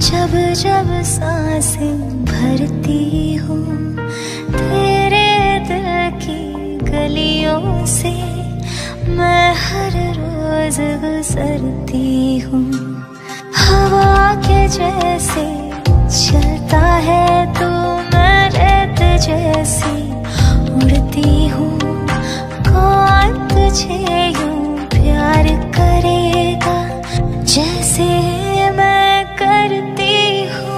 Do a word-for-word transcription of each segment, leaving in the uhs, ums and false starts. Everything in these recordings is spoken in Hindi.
जब जब सांसें भरती हूँ तेरे दिल की गलियों से, मैं हर रोज गुजरती हूँ। हवा के जैसे चलता है तू, मैं रेत जैसी उड़ती हूँ। कौन तुझे यूं प्यार करेगा जैसे मैं करती हूँ।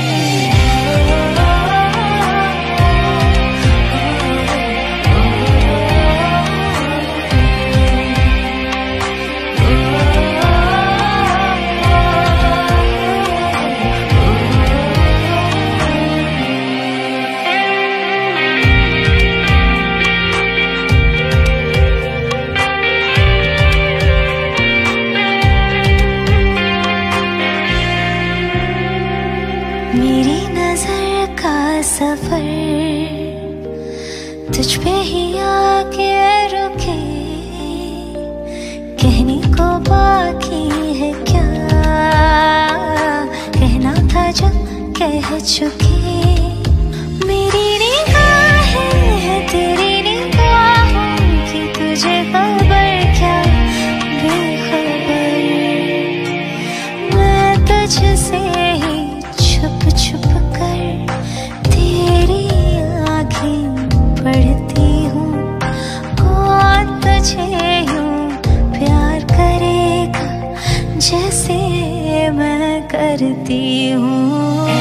मेरी नजर का सफर तुझ पे ही आके रुके, कहने को बाकी है क्या, कहना था जब कह चुके। मेरी निगाहें है तेरी निगाहों की, तुझे खबर क्या बेखबर, मैं तुझसे ही छुप छुप कर तेरी आँखें पढ़ती हूँ। कौन तुझे यूं प्यार करेगा जैसे मैं करती हूँ।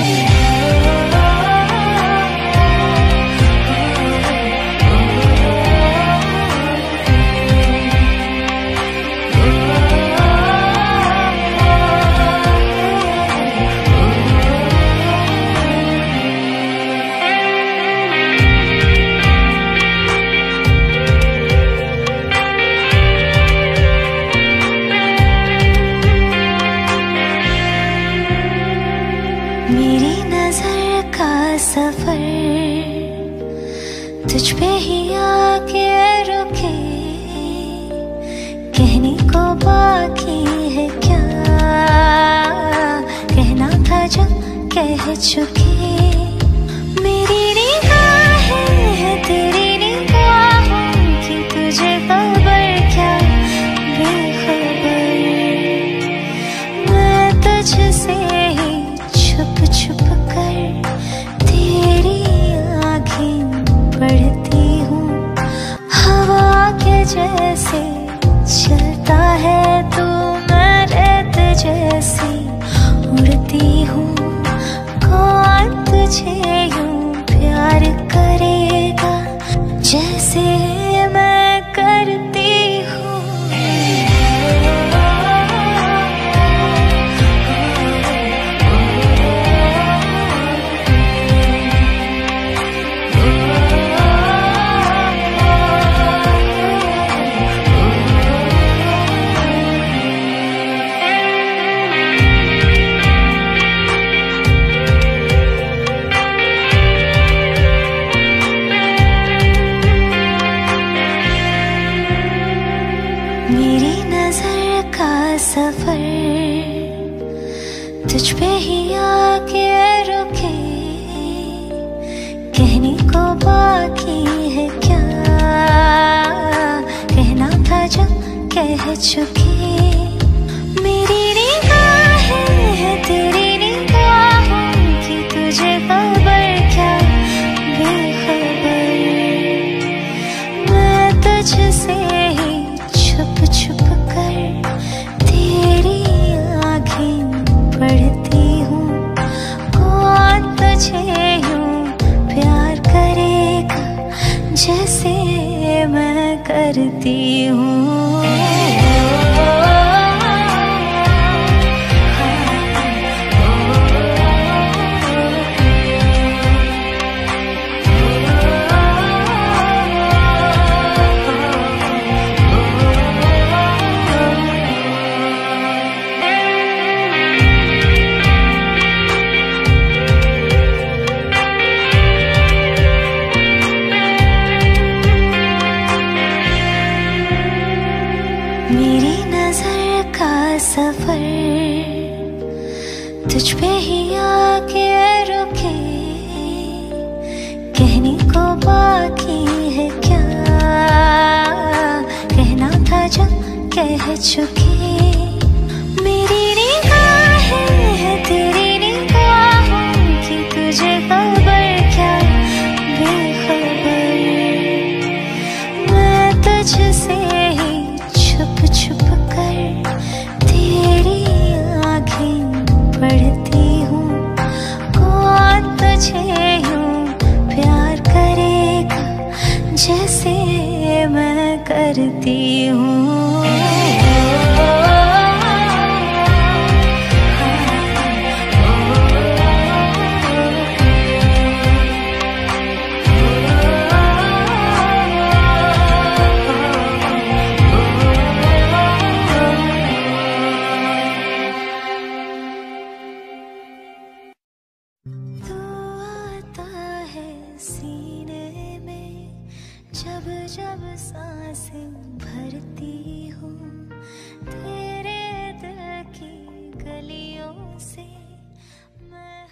मेरी नजर का सफर तुझ पे ही आके रुके, कहने को बाकी है क्या, कहना था जब कह चुके। मेरी निगाहें है तेरी निगाहों की, तुझे खबर क्या बेखबर, मैं तुझसे ही छुप छुप कर तेरी आँखें पढ़ती हूँ। हवा के जैसे चलता है तू, मैं रेत जैसी उड़ती हूँ। कौन तुझे यूं प्यार करेगा जैसे मैं करती हूँ। मेरी नजर का सफर तुझ पे ही आके रुके, कहने को बाकी है क्या, कहना था जब कह चुके। मेरी निगाहें है तेरी निगाहों की, तुझे खबर क्या बेखबर, मैं तुझसे ही छुप छुप कर तेरी आँखें पढ़ती हूँ। कौन तुझे यूं प्यार करेगा जैसे मैं करती हूँ। मेरी नजर का सफर तुझ पे ही आके रुके, कहने को बाकी है क्या, कहना था जब कह चुके। मेरी निगाहें है तेरी निगाहों की, तुझे खबर क्या बेखबर। मैं तुझसे ही छुप छुप कर तेरी आँखें पढ़ती हूँ। कौन तुझे यूं प्यार करेगा जैसे मैं करती हूँ। जब जब सांसें भरती हूँ, तेरे दिल की गलियों से मैं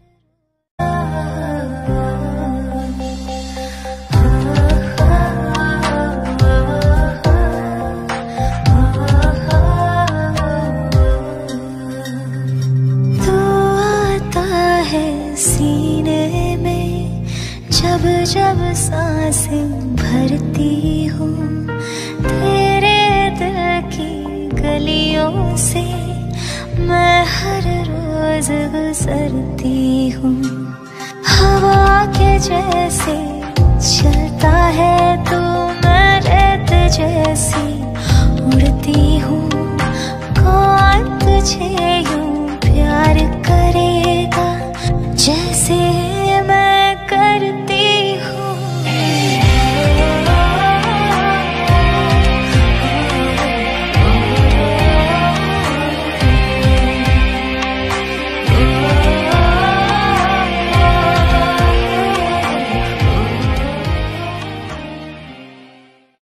तू आता है सीने में, जब जब सांसें भरती हूँ, तेरे दिल की गलियों से मैं हर रोज गुजरती हूँ। हवा के जैसे चलता है तू, मैं रेत जैसी